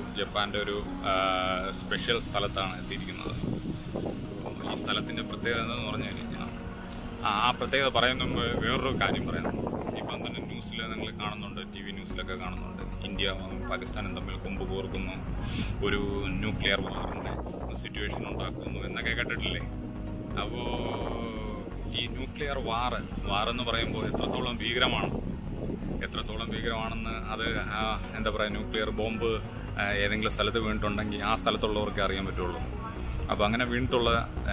ജപ്പാന്റെ ഒരു സ്പെഷ്യൽ സ്ഥലത്താണ് എത്തിയിരിക്കുന്നത്. ഈ സ്ഥലത്തിന്റെ പ്രത്യേകത എന്ന് പറഞ്ഞു കഴിഞ്ഞാൽ ആ പ്രത്യേകത പറയുന്ന മുമ്പ് വേറൊരു കാര്യം പറയാം. ഇപ്പം തന്നെ ന്യൂസിൽ നിങ്ങൾ കാണുന്നുണ്ട്, TV ന്യൂസിലൊക്കെ കാണുന്നുണ്ട്, ഇന്ത്യ പാകിസ്ഥാനും തമ്മിൽ കൊമ്പ് കോർക്കുന്നു, ഒരു ന്യൂക്ലിയർ വാറിന്റെ സിറ്റുവേഷൻ ഉണ്ടാക്കുന്നു എന്നൊക്കെ കേട്ടിട്ടില്ലേ? അപ്പോൾ ഈ ന്യൂക്ലിയർ വാറെന്ന് പറയുമ്പോൾ എത്രത്തോളം ഭീകരമാണെന്ന് അത് എന്താ പറയുക, ന്യൂക്ലിയർ ബോംബ് ഏതെങ്കിലും സ്ഥലത്ത് വീണിട്ടുണ്ടെങ്കിൽ ആ സ്ഥലത്തുള്ളവർക്ക് അറിയാൻ പറ്റുള്ളൂ. അപ്പോൾ അങ്ങനെ വീണിട്ടുള്ള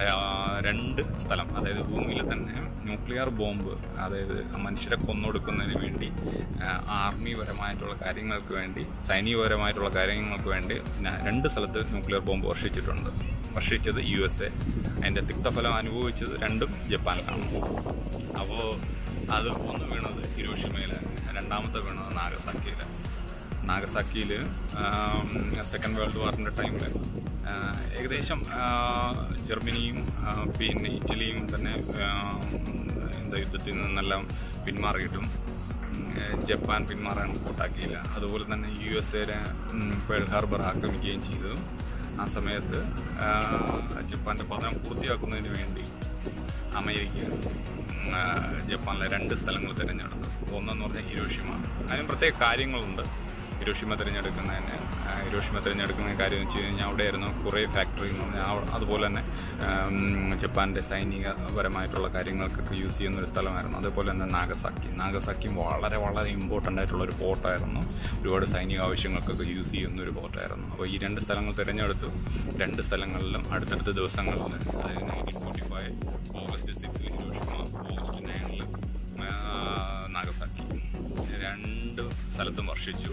2 സ്ഥലം, അതായത് ഭൂമിയിൽ തന്നെ ന്യൂക്ലിയർ ബോംബ്, അതായത് മനുഷ്യരെ കൊന്നൊടുക്കുന്നതിന് വേണ്ടി ആർമിപരമായിട്ടുള്ള കാര്യങ്ങൾക്ക് വേണ്ടി, സൈനികപരമായിട്ടുള്ള കാര്യങ്ങൾക്ക് വേണ്ടി 2 സ്ഥലത്ത് ന്യൂക്ലിയർ ബോംബ് വർഷിച്ചത് USA. അതിന്റെ തിക്തഫലം അനുഭവിച്ചത് 2ഉം ജപ്പാനിലാണ്. അപ്പോൾ അത് ഒന്ന് വീണത് ഹിരോഷിമയില്, രണ്ടാമത്തെ വീണത് നാഗസാക്കിയിൽ സെക്കൻഡ് വേൾഡ് വാറിന്റെ ടൈമിൽ ഏകദേശം ജർമ്മനിയും പിന്നെ ഇറ്റലിയും തന്നെ യുദ്ധത്തിൽ നിന്നെല്ലാം പിന്മാറിയിട്ടും ജപ്പാൻ പിന്മാറാൻ കൂട്ടാക്കിയില്ല. അതുപോലെ തന്നെ USA പേൾ ഹാർബർ ആക്രമിക്കുകയും ചെയ്തു. ആ സമയത്ത് ജപ്പാന്റെ പതനം പൂർത്തിയാക്കുന്നതിന് വേണ്ടി അമേരിക്ക ജപ്പാനിലെ 2 സ്ഥലങ്ങൾ തിരഞ്ഞെടുത്തു. ഒന്നെന്ന് പറഞ്ഞാൽ ഹിരോഷിമ. അതിന് പ്രത്യേക കാര്യങ്ങളുണ്ട്. ഹിരോഷിമ തിരഞ്ഞെടുക്കുന്ന കാര്യം വെച്ച് കഴിഞ്ഞാൽ അവിടെയായിരുന്നു കുറേ ഫാക്ടറി എന്ന് പറഞ്ഞാൽ, അതുപോലെ തന്നെ ജപ്പാന്റെ സൈനികപരമായിട്ടുള്ള കാര്യങ്ങൾക്കൊക്കെ യൂസ് ചെയ്യുന്ന ഒരു സ്ഥലമായിരുന്നു. അതേപോലെ തന്നെ നാഗസാക്കി വളരെ വളരെ ഇമ്പോർട്ടൻ്റ് ആയിട്ടുള്ള ഒരു പോർട്ടായിരുന്നു. ഒരുപാട് സൈനിക ആവശ്യങ്ങൾക്കൊക്കെ യൂസ് ചെയ്യുന്ന ഒരു പോർട്ടായിരുന്നു. അപ്പോൾ ഈ 2 സ്ഥലങ്ങൾ തിരഞ്ഞെടുത്തു. 2 സ്ഥലങ്ങളിലും അടുത്തടുത്ത ദിവസങ്ങളിൽ, അതായത് 1945 ഓഗസ്റ്റ് 6 ഹിരോഷിമ, ഓഗസ്റ്റ് 9 നാഗസാക്കി, 2 സ്ഥലത്തും വർഷിച്ചു.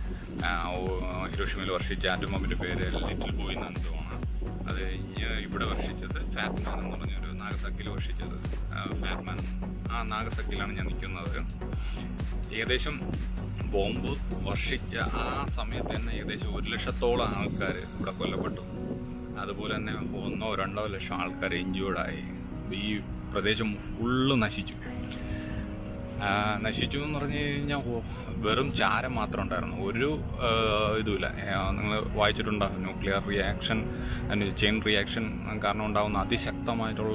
ഹിരോഷിമയിൽ വർഷിച്ച ആറ്റം ബോംബിന്റെ പേര് ലിറ്റിൽ ബോയ് എന്നാണ് തോന്നുന്നത്. അത് കഴിഞ്ഞ് ഇവിടെ വർഷിച്ചത് ഫാറ്റ്മാൻ എന്ന് പറഞ്ഞൊരു, നാഗസാക്കിയിൽ വർഷിച്ചത് ഫാറ്റ്മാൻ. ആ നാഗസാക്കിയിലാണ് ഞാൻ നിൽക്കുന്നത്. ഏകദേശം ബോംബ് വർഷിച്ച ആ സമയത്ത് തന്നെ ഏകദേശം 1 ലക്ഷത്തോളം ആൾക്കാർ ഇവിടെ കൊല്ലപ്പെട്ടു. അതുപോലെ തന്നെ 1-2 ലക്ഷം ആൾക്കാർ ഇഞ്ചേർഡായി. ഈ പ്രദേശം ഫുള്ള് നശിച്ചു എന്ന് പറഞ്ഞു കഴിഞ്ഞാൽ വെറും ചാരം മാത്രം ഉണ്ടായിരുന്നു, ഒരു ഇതുമില്ല. നിങ്ങൾ വായിച്ചിട്ടുണ്ടാകും, ന്യൂക്ലിയർ റിയാക്ഷൻ, ചെയിൻ റിയാക്ഷൻ കാരണം ഉണ്ടാകുന്ന അതിശക്തമായിട്ടുള്ള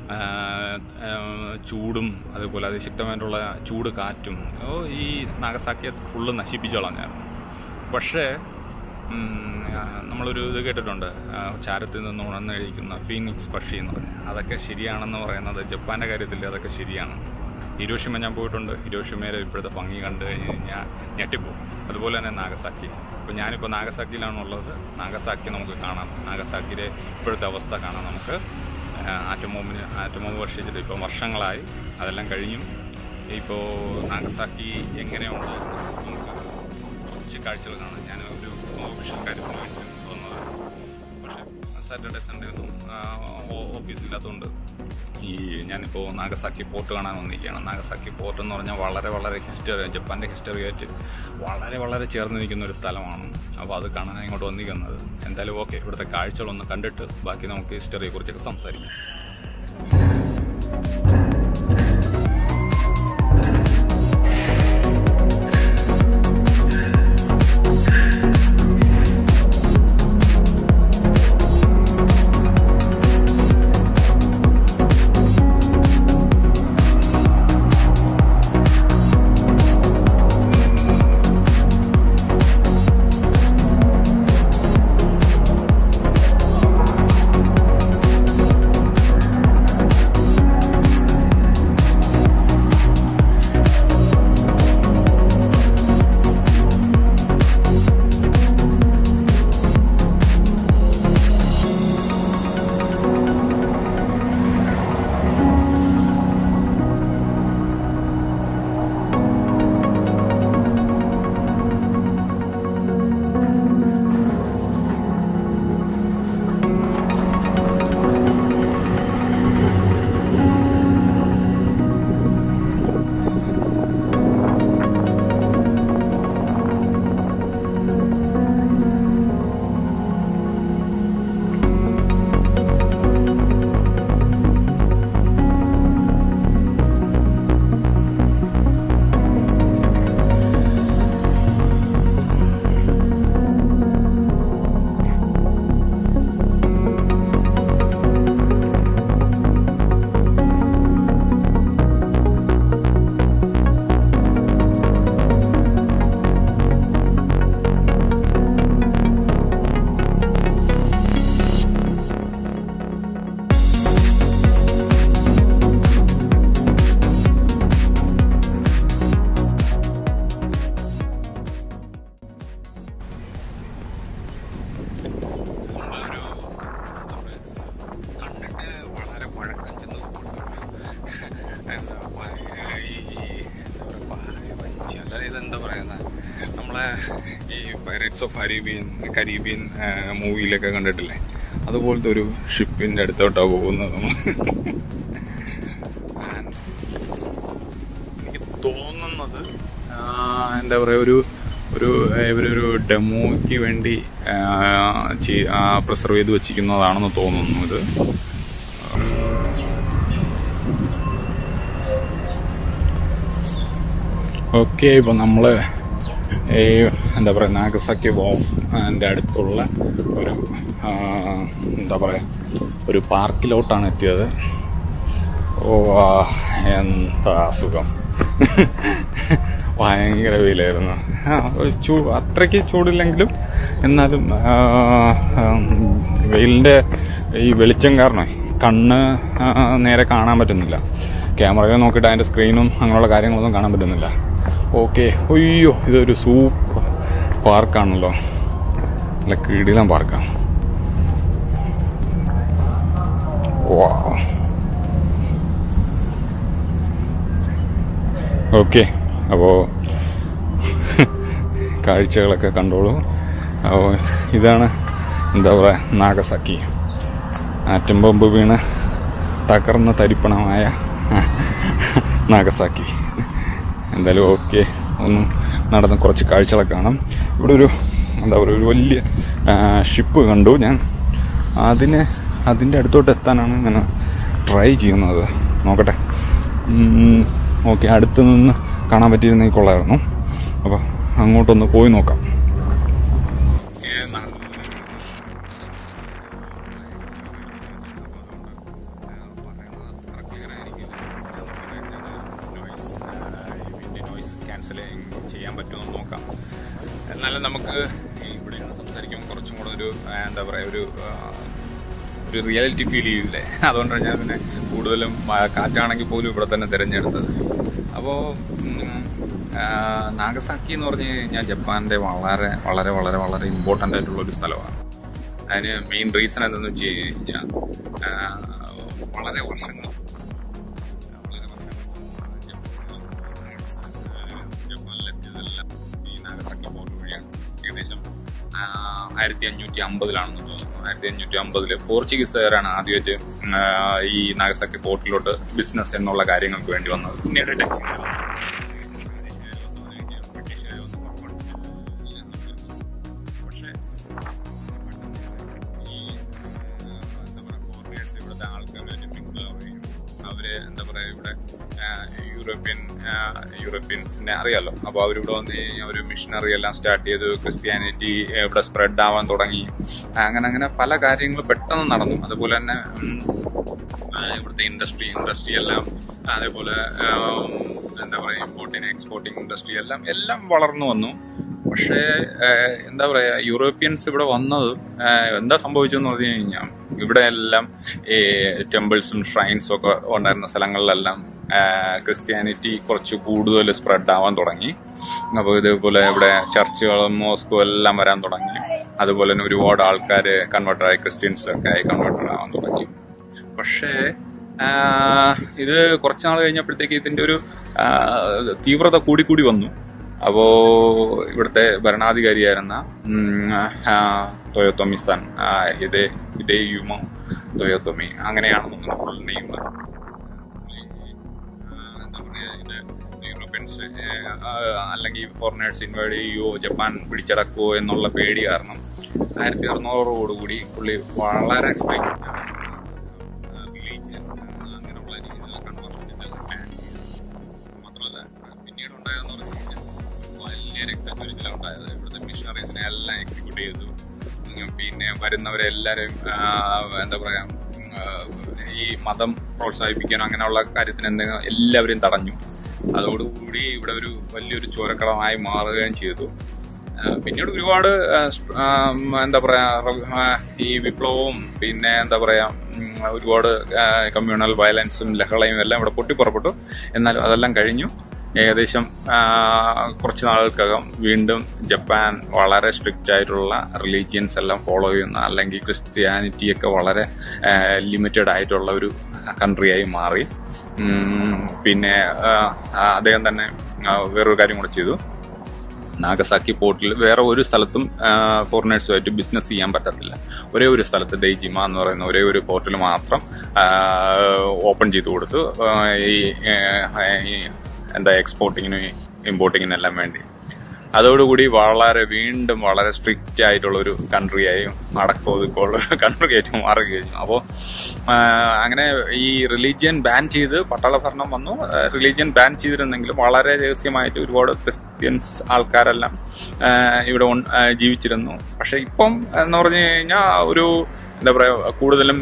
ചൂടും അതുപോലെ അതിശക്തമായിട്ടുള്ള ചൂട് കാറ്റും ഈ നാഗസാക്കിയെ ഫുള്ള് നശിപ്പിച്ചു കളഞ്ഞായിരുന്നു. പക്ഷേ നമ്മളൊരു ഇത് കേട്ടിട്ടുണ്ട്, ചാരത്തിൽ നിന്ന് ഉണർന്നെഴുതിക്കുന്ന ഫീനിക്സ് പക്ഷി എന്ന് പറഞ്ഞാൽ, അതൊക്കെ ശരിയാണെന്ന് പറയുന്നത് ജപ്പാന്റെ കാര്യത്തിൽ അതൊക്കെ ശരിയാണ്. ഹിരോഷിമ ഞാൻ പോയിട്ടുണ്ട്. ഹിരോഷിമയിലെ ഇപ്പോഴത്തെ ഭംഗി കണ്ടു കഴിഞ്ഞ് കഴിഞ്ഞാൽ ഞെട്ടിപ്പോകും. അതുപോലെ തന്നെ നാഗസാക്കി. അപ്പോൾ ഞാനിപ്പോൾ നാഗസാക്കിയിലാണുള്ളത്. നാഗസാക്കി നമുക്ക് കാണാം. നാഗസാക്കിയിലെ ഇപ്പോഴത്തെ അവസ്ഥ കാണാം നമുക്ക്. ആറ്റം ബോംബ് വർഷിച്ചിട്ട് ഇപ്പോൾ വർഷങ്ങളായി, അതെല്ലാം കഴിഞ്ഞും. ഇപ്പോൾ നാഗസാക്കി എങ്ങനെയുണ്ട് നമുക്ക് കുറച്ച് കാഴ്ചകൾ കാണാം. ഞാൻ ഒരു വിഷൽ കാര്യത്തിന് വേണ്ടി വന്നത്, പക്ഷേ സാറ്റർഡേ സൺഡേ ഒന്നും ഓഫീസില്ലാത്തതുകൊണ്ട് ഞാനിപ്പോൾ നാഗസാക്കി പോർട്ട് കാണാൻ വന്നിരിക്കുകയാണ്. നാഗസാക്കി പോർട്ട് എന്ന് പറഞ്ഞാൽ വളരെ വളരെ ജപ്പാന്റെ ഹിസ്റ്ററിയായിട്ട് വളരെ വളരെ ചേർന്ന് നിൽക്കുന്ന ഒരു സ്ഥലമാണ്. അപ്പോൾ അത് കാണാൻ ഇങ്ങോട്ട് വന്നിരിക്കുന്നത്. എന്തായാലും ഓക്കെ, ഇവിടുത്തെ കാഴ്ചകളൊന്ന് കണ്ടിട്ട് ബാക്കി നമുക്ക് ഹിസ്റ്ററിയെ കുറിച്ചൊക്കെ സംസാരിക്കാം. പറയുന്നത്, നമ്മളെ ഈ പൈറേറ്റ്സ് ഓഫ് കരീബിയൻ മൂവിയിലൊക്കെ കണ്ടിട്ടില്ലേ, അതുപോലത്തെ ഒരു ഷിപ്പിന്റെ അടുത്തോട്ടാണ് പോകുന്നത് നമ്മൾ. എനിക്ക് തോന്നുന്നത് എന്താ പറയുക, ഇവരൊരു ഡെമോയ്ക്ക് വേണ്ടി പ്രിസർവ് ചെയ്ത് വെച്ചിരിക്കുന്നതാണെന്ന് തോന്നുന്നു ഇത്. ഓക്കെ, ഇപ്പം നമ്മൾ ഈ എന്താ പറയുക നാഗസാക്കി അതിൻ്റെ അടുത്തുള്ള ഒരു എന്താ പറയുക ഒരു പാർക്കിലോട്ടാണ് എത്തിയത്. ഓ എന്താ സുഖം. ഭയങ്കര വെയിലായിരുന്നു. അത്രയ്ക്ക് ചൂടില്ലെങ്കിലും എന്നാലും വെയിലിൻ്റെ ഈ വെളിച്ചം കാരണം കണ്ണ് നേരെ കാണാൻ പറ്റുന്നില്ല. ക്യാമറയിൽ നോക്കിയിട്ട് അതിൻ്റെ സ്ക്രീനും അങ്ങനെയുള്ള കാര്യങ്ങളൊന്നും കാണാൻ പറ്റുന്നില്ല. ഓക്കെ, അയ്യോ ഇതൊരു സൂപ്പർ പാർക്കാണല്ലോ, നല്ല കിടിലൻ പാർക്കാണ്. വാ, ഓക്കെ, അപ്പോൾ കാഴ്ചകളൊക്കെ കണ്ടോളൂ. അപ്പോൾ ഇതാണ് എന്താ പറയുക നാഗസാക്കി, ആറ്റം ബോംബ് വീണ് തകർന്ന് തരിപ്പണമായ നാഗസാക്കി. എന്തായാലും ഓക്കെ, ഒന്നും നടന്ന് കുറച്ച് കാഴ്ചകളൊക്കെ കാണാം. ഇവിടെ എന്താ പറയുക ഒരു വലിയ ഷിപ്പ് കണ്ടു ഞാൻ. അതിൻ്റെ അടുത്തോട്ട് എത്താനാണ് ഞാൻ ട്രൈ ചെയ്യുന്നത്. നോക്കട്ടെ. ഓക്കെ, അടുത്ത് നിന്ന് കാണാൻ പറ്റിയിരുന്നെങ്കിൽ കൊള്ളായിരുന്നു. അപ്പോൾ അങ്ങോട്ടൊന്ന് പോയി നോക്കാം. ചെയ്യാൻ പറ്റുമെന്ന് നോക്കാം. എന്നാലും നമുക്ക് ഇവിടെ സംസാരിക്കുമ്പോൾ കുറച്ചും കൂടെ ഒരു എന്താ പറയുക ഒരു റിയാലിറ്റി ഫീൽ ചെയ്യില്ലേ. അതുകൊണ്ടാണ് ഞാൻ പിന്നെ കൂടുതലും കാറ്റാണെങ്കിൽ പോലും ഇവിടെ തന്നെ തിരഞ്ഞെടുത്തത്. അപ്പോൾ നാഗസാക്കി എന്ന് പറഞ്ഞു കഴിഞ്ഞാൽ ജപ്പാന്റെ വളരെ വളരെ വളരെ വളരെ ഇമ്പോർട്ടൻ്റ് ആയിട്ടുള്ളൊരു സ്ഥലമാണ്. അതിന് മെയിൻ റീസൺ എന്തെന്ന് വെച്ച് കഴിഞ്ഞാൽ വളരെ വർഷങ്ങൾ ജപ്പാനിലെത്തിയതെല്ലാം ഈ നാഗസാക്കി പോർട്ട് വഴിയാണ്. ഏകദേശം 1550 തോന്നുന്നു. 1550 പോർച്ചുഗീസുകാരാണ് ആദ്യമായിട്ട് ഈ നാഗസാക്കി പോർട്ടിലോട്ട് ബിസിനസ് എന്നുള്ള കാര്യങ്ങൾക്ക് വേണ്ടി വന്നത്. പിന്നീട് ഡച്ചുകാർ പക്ഷേ ഈ എന്താ പറയുക ഫോറിനേഴ്സ് ഇവിടുത്തെ ആൾക്കാരുമായിട്ട് മിങ്കിൾ ആവുകയും അവര് എന്താ പറയുക ഇവിടെ യൂറോപ്യൻസിനെ അറിയാലോ. അപ്പോൾ അവരിവിടെ വന്ന് കഴിഞ്ഞാൽ ഒരു മിഷനറി എല്ലാം സ്റ്റാർട്ട് ചെയ്തു. ക്രിസ്ത്യാനിറ്റി ഇവിടെ സ്പ്രെഡ് ആവാൻ തുടങ്ങി. അങ്ങനെ പല കാര്യങ്ങളും പെട്ടെന്ന് നടന്നു. അതുപോലെ തന്നെ ഇവിടുത്തെ ഇൻഡസ്ട്രി എല്ലാം അതേപോലെ എന്താ പറയുക ഇമ്പോർട്ടിങ് എക്സ്പോർട്ടിങ് ഇൻഡസ്ട്രി എല്ലാം വളർന്നു വന്നു. പക്ഷേ എന്താ പറയാ യൂറോപ്യൻസ് ഇവിടെ വന്നത് എന്താ സംഭവിച്ചെന്ന് പറഞ്ഞു കഴിഞ്ഞാൽ ഇവിടെ എല്ലാം ഈ ടെമ്പിൾസും ഷ്രൈൻസും ഒക്കെ ഉണ്ടായിരുന്ന സ്ഥലങ്ങളിലെല്ലാം ക്രിസ്ത്യാനിറ്റി കുറച്ച് കൂടുതൽ സ്പ്രെഡ് ആവാൻ തുടങ്ങി. അപ്പോൾ ഇതേപോലെ ഇവിടെ ചർച്ചുകളും മോസ്കും എല്ലാം വരാൻ തുടങ്ങി. അതുപോലെ തന്നെ ഒരുപാട് ആൾക്കാർ കൺവേർട്ടറായി ക്രിസ്ത്യൻസൊക്കെ ആയി കൺവേർട്ടഡ് ആവാൻ തുടങ്ങി. പക്ഷേ ഇത് കുറച്ചുനാൾ കഴിഞ്ഞപ്പോഴത്തേക്ക് ഇതിന്റെ ഒരു തീവ്രത കൂടിക്കൂടി വന്നു. അപ്പോ ഇവിടുത്തെ ഭരണാധികാരിയായിരുന്ന ടൊയോട്ടോമി-സാൻ ഹിദേയുമോ ടൊയോട്ടോമി അങ്ങനെയാണെന്ന് ഫുൾ നെയിം. എന്താ പറയാ ഇത് യൂറോപ്യൻസ് അല്ലെങ്കിൽ ഫോറിനേഴ്സ് ഇൻവൈഡ് ചെയ്യുകയോ ജപ്പാൻ പിടിച്ചടക്കുമോ എന്നുള്ള പേടി കാരണം 1600 പുള്ളി വളരെ സ്ട്രിക്റ്റ് റിലീജിയൻ അങ്ങനെയുള്ള രീതിയിലുള്ള കൺവേർഷൻസ് ബാൻ ചെയ്തു. മാത്രമല്ല പിന്നീട് ഉണ്ടായതെന്ന് പറഞ്ഞു കഴിഞ്ഞാൽ വലിയ രക്തച്ചൊരിച്ചിലുണ്ടായത്. ഇവിടുത്തെ മിഷണറീസിനെ എല്ലാം എക്സിക്യൂട്ട് ചെയ്തു. പിന്നെ വരുന്നവരെല്ലാവരും എന്താ പറയാ ഈ മതം പ്രോത്സാഹിപ്പിക്കാനോ അങ്ങനെയുള്ള കാര്യത്തിന് എല്ലാവരെയും തടഞ്ഞു. അതോടുകൂടി ഇവിടെ ഒരു വലിയൊരു ചോരക്കളമായി മാറുകയും ചെയ്തു. പിന്നീട് ഒരുപാട് എന്താ പറയാ ഈ വിപ്ലവവും പിന്നെ എന്താ പറയാ ഒരുപാട് കമ്മ്യൂണൽ വയലൻസും ലഹളയും എല്ലാം ഇവിടെ പൊട്ടിപ്പുറപ്പെട്ടു. എന്നാലും അതെല്ലാം കഴിഞ്ഞു. ഏകദേശം കുറച്ച് നാളുകൾക്കകം വീണ്ടും ജപ്പാൻ വളരെ സ്ട്രിക്റ്റ് ആയിട്ടുള്ള റിലീജിയൻസ് എല്ലാം ഫോളോ ചെയ്യുന്ന അല്ലെങ്കിൽ ക്രിസ്ത്യാനിറ്റിയൊക്കെ വളരെ ലിമിറ്റഡ് ആയിട്ടുള്ള ഒരു കൺട്രിയായി മാറി. പിന്നെ അദ്ദേഹം തന്നെ വേറൊരു കാര്യം കൂടെ ചെയ്തു. നാഗസാക്കി പോർട്ടിൽ വേറെ ഒരു സ്ഥലത്തും ഫോറിനേഴ്സുമായിട്ട് ബിസിനസ് ചെയ്യാൻ പറ്റത്തില്ല. ഒരേ ഒരു സ്ഥലത്ത് ദൈജിമ എന്ന് പറയുന്ന ഒരേ ഒരു പോർട്ടിൽ മാത്രം ഓപ്പൺ ചെയ്ത് കൊടുത്തു ഈ എക്സ്പോർട്ടിങ്ങിനും ഇമ്പോർട്ടിങ്ങിനെല്ലാം വേണ്ടി. അതോടുകൂടി വീണ്ടും വളരെ സ്ട്രിക്റ്റ് ആയിട്ടുള്ള ഒരു കൺട്രിയായി അടക്കമൊതുക്കമുള്ള ഒരു കൺട്രി ആയിട്ട് മാറി കഴിഞ്ഞു. അപ്പോൾ അങ്ങനെ ഈ റിലീജിയൻ ബാൻ ചെയ്ത് പട്ടാള ഭരണം വന്നു. റിലീജിയൻ ബാൻ ചെയ്തിരുന്നെങ്കിലും വളരെ രഹസ്യമായിട്ട് ഒരുപാട് ക്രിസ്ത്യൻസ് ആൾക്കാരെല്ലാം ഇവിടെ ജീവിച്ചിരുന്നു. പക്ഷെ ഇപ്പം എന്ന് പറഞ്ഞു കഴിഞ്ഞാൽ ഒരു എന്താ പറയുക, കൂടുതലും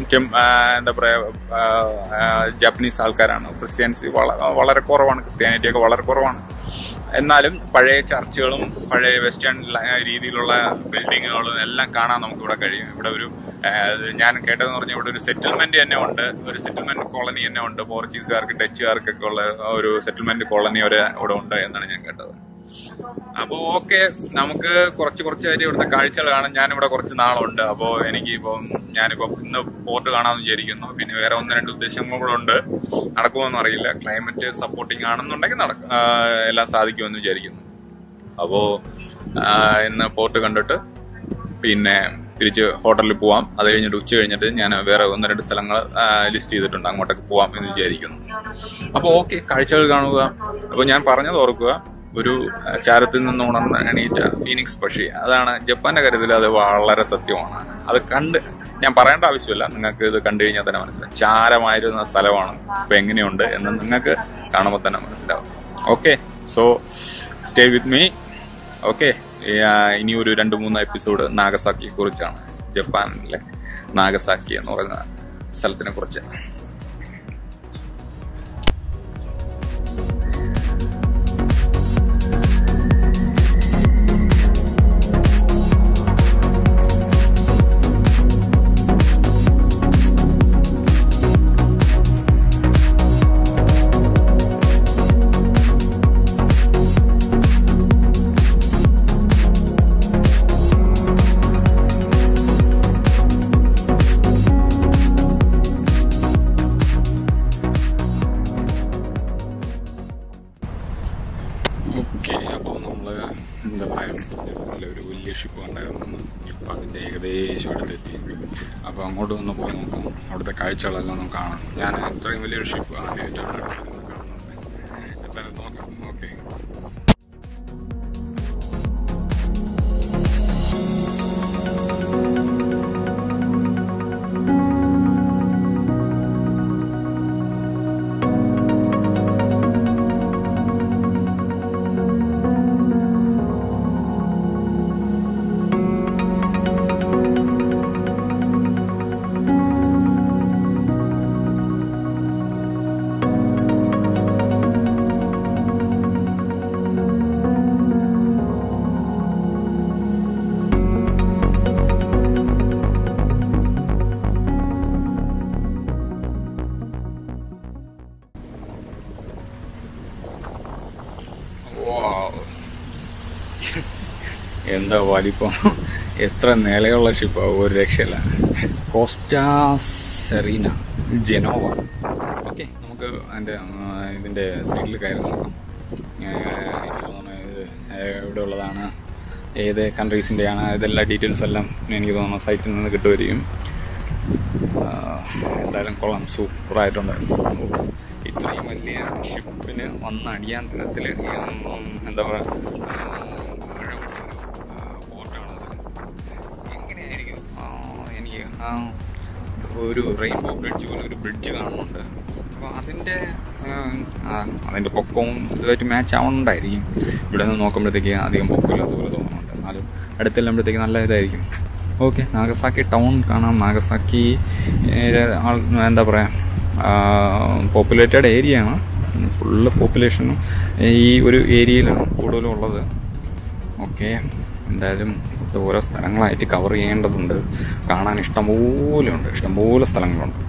ജാപ്പനീസ് ആൾക്കാരാണ്. ക്രിസ്ത്യൻസ് വളരെ കുറവാണ്, ക്രിസ്ത്യാനിറ്റിയൊക്കെ വളരെ കുറവാണ്. എന്നാലും പഴയ ചർച്ചുകളും പഴയ വെസ്റ്റേൺ രീതിയിലുള്ള ബിൽഡിങ്ങുകളും എല്ലാം കാണാൻ നമുക്ക് ഇവിടെ കഴിയും. ഇവിടെ ഒരു ഞാൻ കേട്ടതെന്ന് പറഞ്ഞാൽ ഇവിടെ ഒരു സെറ്റിൽമെന്റ് തന്നെ ഉണ്ട്, ഒരു സെറ്റിൽമെന്റ് കോളനി തന്നെ ഉണ്ട്. പോർച്ചുഗീസുകാർക്ക് ഡച്ചുകാർക്കൊക്കെ ഉള്ള ഒരു സെറ്റിൽമെന്റ് കോളനി ഇവിടെ ഉണ്ട് എന്നാണ് ഞാൻ കേട്ടത്. അപ്പോൾ ഓക്കെ, നമുക്ക് കുറച്ചായിട്ട് ഇവിടുത്തെ കാഴ്ചകൾ കാണാൻ ഞാനിവിടെ കുറച്ച് നാളുണ്ട്. അപ്പോൾ ഞാനിപ്പോൾ ഇന്ന് പോർട്ട് കാണാമെന്ന് വിചാരിക്കുന്നു. പിന്നെ വേറെ 1-2 ഉദ്ദേശങ്ങളും കൂടെ ഉണ്ട്. നടക്കുമെന്ന് അറിയില്ല. ക്ലൈമറ്റ് സപ്പോർട്ടിങ് ആണെന്നുണ്ടെങ്കിൽ എല്ലാം സാധിക്കുമെന്ന് വിചാരിക്കുന്നു. അപ്പോൾ ഇന്ന് പോർട്ട് കണ്ടിട്ട് പിന്നെ തിരിച്ച് ഹോട്ടലിൽ പോവാം. അത് കഴിഞ്ഞിട്ട് ഉച്ച കഴിഞ്ഞിട്ട് ഞാൻ വേറെ 1-2 സ്ഥലങ്ങൾ ലിസ്റ്റ് ചെയ്തിട്ടുണ്ട്, അങ്ങോട്ടേക്ക് പോവാം എന്ന് വിചാരിക്കുന്നു. അപ്പോൾ ഓക്കെ, കാഴ്ചകൾ കാണുക. അപ്പോൾ ഞാൻ പറഞ്ഞത് ഓർക്കുക, ഒരു ചാരത്തിൽ നിന്ന് ഉണർന്ന് എണീറ്റ ഫീനിക്സ് പക്ഷി, അതാണ് ജപ്പാന്റെ കാര്യത്തിൽ അത് വളരെ സത്യമാണ്. അത് ഞാൻ പറയേണ്ട ആവശ്യമില്ല, നിങ്ങൾക്ക് ഇത് കണ്ടു കഴിഞ്ഞാൽ തന്നെ മനസ്സിലാവും. ചാരമായിരുന്ന സ്ഥലമാണ്, ഇപ്പൊ എങ്ങനെയുണ്ട് എന്ന് നിങ്ങൾക്ക് കാണുമ്പോൾ തന്നെ മനസ്സിലാവും. Okay, so stay with me. Okay, ഇനി ഒരു 2-3 എപ്പിസോഡ് നാഗസാക്കിയെ കുറിച്ചാണ്, ജപ്പാനിലെ നാഗസാക്കി എന്ന് പറയുന്ന സ്ഥലത്തിനെ കുറിച്ച്. ഒരു വലിയ ഷിപ്പ് ഉണ്ടായിരുന്നു. ഇപ്പം അതിൻ്റെ ഏകദേശം അടുത്തെത്തി. അപ്പോൾ അങ്ങോട്ട് ഒന്ന് പോയി നോക്കാം, അവിടുത്തെ കാഴ്ചകളെല്ലാം നമുക്ക് കാണാം. ഞാൻ ഇത്രയും വലിയൊരു ഷിപ്പ് ആദ്യമായിട്ടാണ് കാണുന്നത്. എന്തായാലും നോക്കാം. ഓക്കെ, എന്താ വലിപ്പം, എത്ര നിലയുള്ള ഷിപ്പാണ്, ഒരു രക്ഷയില്ല. Costa Serena Genoa. ഓക്കെ, നമുക്ക് ഇതിൻ്റെ സൈഡിൽ കയറി നോക്കാം. എവിടെ ഉള്ളതാണ്, ഏത് കൺട്രീസിൻ്റെയാണ്, ഇതെല്ലാം ഡീറ്റെയിൽസ് എല്ലാം എനിക്ക് തോന്നുന്നു സൈറ്റിൽ നിന്ന് കിട്ടുമായിരിക്കും. എന്തായാലും കൊള്ളാം, സൂപ്പറായിട്ടുണ്ട്. ഇത്രയും വലിയ ഷിപ്പിന് വന്നടിയാൻ തരത്തിൽ എന്താ പറയുക, ഒരു റെയിൻബോ ബ്രിഡ്ജ് പോലെ ഒരു ബ്രിഡ്ജ് കാണുന്നുണ്ട്. അപ്പോൾ അതിൻ്റെ പൊക്കവും ഇതുമായിട്ട് മാച്ച് ആവുന്നുണ്ടായിരിക്കും. ഇവിടെ നിന്ന് നോക്കുമ്പോഴത്തേക്ക് അധികം പൊക്കമില്ലാത്ത പോലെ തോന്നുന്നുണ്ട്, എന്നാലും അടുത്തെല്ലുമ്പോഴത്തേക്ക് നല്ല ഇതായിരിക്കും. ഓക്കെ, നാഗസാക്കി ടൗൺ കാണാം. നാഗസാക്കി എന്താ പറയുക, പോപ്പുലേറ്റഡ് ഏരിയ ആണ്. ഫുള്ള് പോപ്പുലേഷനും ഈ ഒരു ഏരിയയിലാണ് കൂടുതലും ഉള്ളത്. ഓക്കെ, എന്തായാലും ഓരോ സ്ഥലങ്ങളായിട്ട് കവർ ചെയ്യേണ്ടതുണ്ട്. കാണാൻ ഇഷ്ടംപോലെ സ്ഥലങ്ങളുണ്ട്.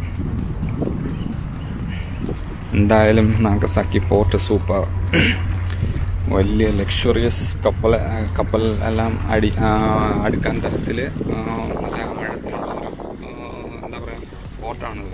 എന്തായാലും നാഗസാക്കി പോർട്ട് സൂപ്പർ. വലിയ ലക്ഷറിയസ് കപ്പൽ എല്ലാം അടുക്കാൻ തരത്തിൽ നല്ല ആഴത്തിലുള്ളൊരു എന്താ പറയുക പോർട്ടാണിത്.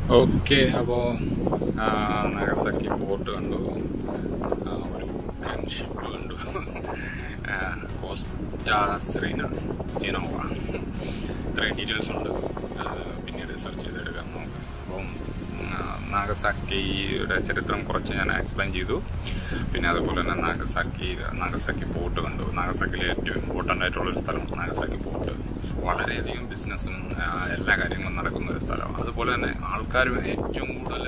ഓക്കെ, അപ്പോൾ നാഗസാക്കി പോർട്ട് കണ്ടു, ഒരു ഷിപ്പ് കണ്ടു, കോസ്റ്റാ സെറീന ജിനോവ, ഇത്രയും ഡീറ്റെയിൽസ് ഉണ്ട്. പിന്നീട് സെർച്ച് ചെയ്തെടുക്കാം. അപ്പം നാഗസാക്കിയുടെ ചരിത്രം കുറച്ച് ഞാൻ എക്സ്പ്ലെയിൻ ചെയ്തു. പിന്നെ അതുപോലെ തന്നെ നാഗസാക്കി പോർട്ട് കണ്ടു. നാഗസാക്കിയിലെ ഏറ്റവും ഇമ്പോർട്ടൻ്റ് ആയിട്ടുള്ളൊരു സ്ഥലം നാഗസാക്കി പോർട്ട്. വളരെയധികം ബിസിനസ്സും എല്ലാ കാര്യങ്ങളും നടക്കുന്ന ഒരു സ്ഥലം. അതുപോലെ തന്നെ ആൾക്കാരും ഏറ്റവും കൂടുതൽ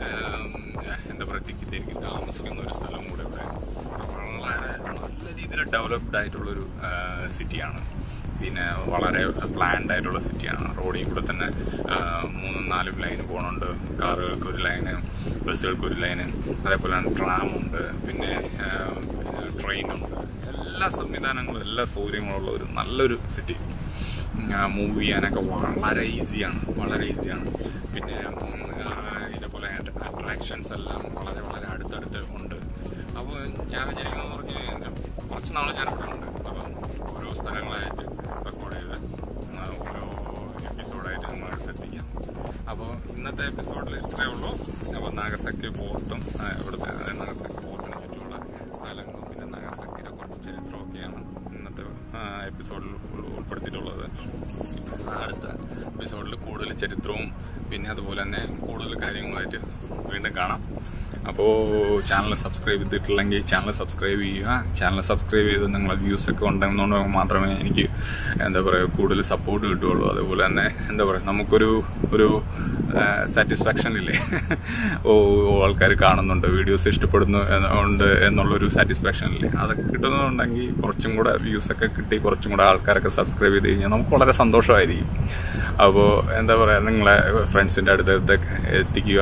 എന്താ പറയുക തിക്കി താമസിക്കുന്ന ഒരു സ്ഥലം കൂടെ ഇവിടെ. വളരെ നല്ല രീതിയിൽ ഡെവലപ്ഡ് ആയിട്ടുള്ളൊരു സിറ്റിയാണ്. പിന്നെ വളരെ പ്ലാൻഡ് ആയിട്ടുള്ള സിറ്റിയാണ്. റോഡിൽ കൂടെ തന്നെ 3-4 ലൈന് പോകുന്നുണ്ട്. കാറുകൾക്ക് ഒരു ലൈന്, ബസ്സുകൾക്ക് ഒരു ലൈന്, അതേപോലെ തന്നെ ട്രാമുണ്ട്, പിന്നെ ട്രെയിനുണ്ട്. എല്ലാ സംവിധാനങ്ങളും എല്ലാ സൗകര്യങ്ങളുള്ള ഒരു നല്ലൊരു സിറ്റി. മൂവ് ചെയ്യാനൊക്കെ വളരെ ഈസിയാണ്. പിന്നെ ഇതേപോലെ അട്രാക്ഷൻസ് എല്ലാം വളരെ വളരെ അടുത്തടുത്ത് ഉണ്ട്. അപ്പോൾ ഞാൻ വിചാരിക്കുന്നത് പറഞ്ഞാൽ കുറച്ച് നാൾ ഞാനിവിടെ ഉണ്ട്. അപ്പം ഓരോ സ്ഥലങ്ങളായിട്ട് റെക്കോർഡ് ചെയ്ത് ഓരോ എപ്പിസോഡായിട്ട് നിങ്ങൾ എടുത്തെത്തിക്കാം. അപ്പോൾ ഇന്നത്തെ എപ്പിസോഡിൽ ഇത്രയേ ഉള്ളൂ. അപ്പോൾ നാഗസാക്കി പോർട്ടും ഇവിടുത്തെ നാഗസാക്കി പോർട്ടിനെ പറ്റിയുള്ള സ്ഥലങ്ങളും പിന്നെ നാഗസാക്കിയുടെ കുറച്ച് ചരിത്രമൊക്കെയാണ് ഇന്നത്തെ എപ്പിസോഡിൽ ഉൾപ്പെടുത്തിയിട്ടുള്ളത്. അടുത്ത എപ്പിസോഡിൽ കൂടുതൽ ചരിത്രവും പിന്നെ അതുപോലെ തന്നെ കൂടുതൽ കാര്യങ്ങളുമായിട്ട് വീണ്ടും കാണാം. അപ്പോൾ ചാനൽ സബ്സ്ക്രൈബ് ചെയ്തിട്ടില്ലെങ്കിൽ ചാനൽ സബ്സ്ക്രൈബ് ചെയ്യുക. ചാനൽ സബ്സ്ക്രൈബ് ചെയ്ത് നിങ്ങളെ വ്യൂസൊക്കെ ഉണ്ടെന്നുണ്ടെങ്കിൽ മാത്രമേ എനിക്ക് എന്താ പറയുക കൂടുതൽ സപ്പോർട്ട് കിട്ടുകയുള്ളൂ. അതുപോലെ തന്നെ എന്താ പറയുക നമുക്കൊരു സാറ്റിസ്ഫാക്ഷൻ ഇല്ലേ, ആൾക്കാർ കാണുന്നുണ്ട്, വീഡിയോസ് ഇഷ്ടപ്പെടുന്നു ഉണ്ട് എന്നുള്ളൊരു സാറ്റിസ്ഫാക്ഷൻ ഇല്ലേ, അതൊക്കെ കിട്ടുന്നുണ്ടെങ്കിൽ കുറച്ചും കൂടെ വ്യൂസൊക്കെ കിട്ടി കുറച്ചും കൂടെ ആൾക്കാരൊക്കെ സബ്സ്ക്രൈബ് ചെയ്ത് കഴിഞ്ഞാൽ നമുക്ക് വളരെ സന്തോഷമായിരിക്കും. അപ്പോൾ എന്താ പറയുക നിങ്ങളെ ഫ്രണ്ട്സിൻ്റെ അടുത്ത് എത്തിക്കുക,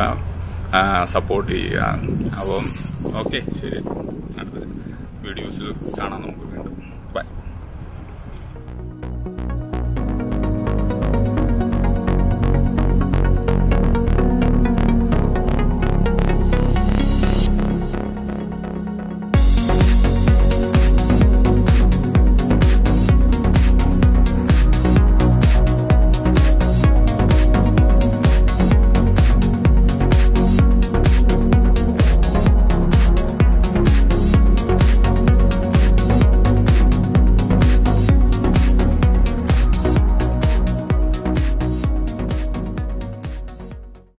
സപ്പോർട്ട് ചെയ്യുക. അപ്പം ഓക്കെ, ശരി, അടുത്ത വീഡിയോസിൽ കാണാം നമുക്ക്.